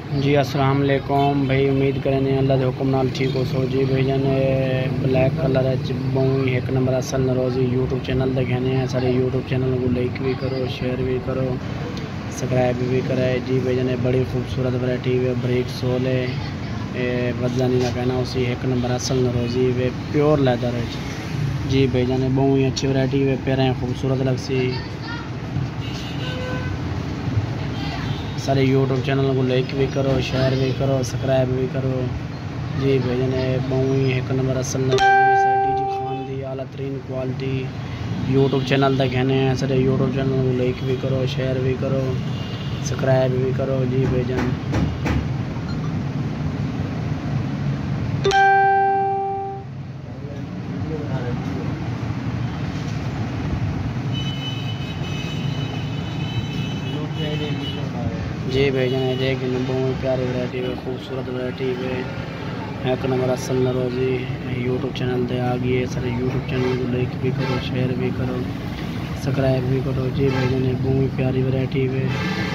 जी अस्सलाम वालेकुम भाई, उम्मीद करें अल्लाह के हुक्म नाल ठीक हो सो जी भाई जान। ब्लैक कलर बहु एक नंबर असल नरोजी यूट्यूब चैनल देखने हैं। सारे यूट्यूब चैनल को लाइक भी करो, शेयर भी करो, सब्सक्राइब भी कराए जी भाई जान। बड़ी खूबसूरत वैरायटी वे ब्रेक सोल है, वजनी का कहना उसी एक नंबर असल नरोजी वे प्योर लैदर है जी भाई जान। बहु ही अच्छी वैरायटी वे, पैरें खूबसूरत लग सी। सारे यूट्यूब चैनल को लाइक भी करो, शेयर भी करो, सब्सक्राइब भी करो जी भाई ने। बहु ही एक नंबर असल डी खान दी आला तरीन क्वालिटी यूट्यूब चैनल तक कहने हैं। सारे यूट्यूब चैनल को लाइक भी करो, शेयर भी करो, सब्सक्राइब भी करो जी भाई जान। जी भाई जान देख बहुत प्यारी वैरायटी है, खूबसूरत वैरायटी है, एक नंबर असल नरोजी यूट्यूब चैनल पे आ गई है। सारे यूट्यूब चैनल को लाइक भी करो, शेयर भी करो, सब्सक्राइब भी करो जी भाई जान। बहुत प्यारी वैरायटी है।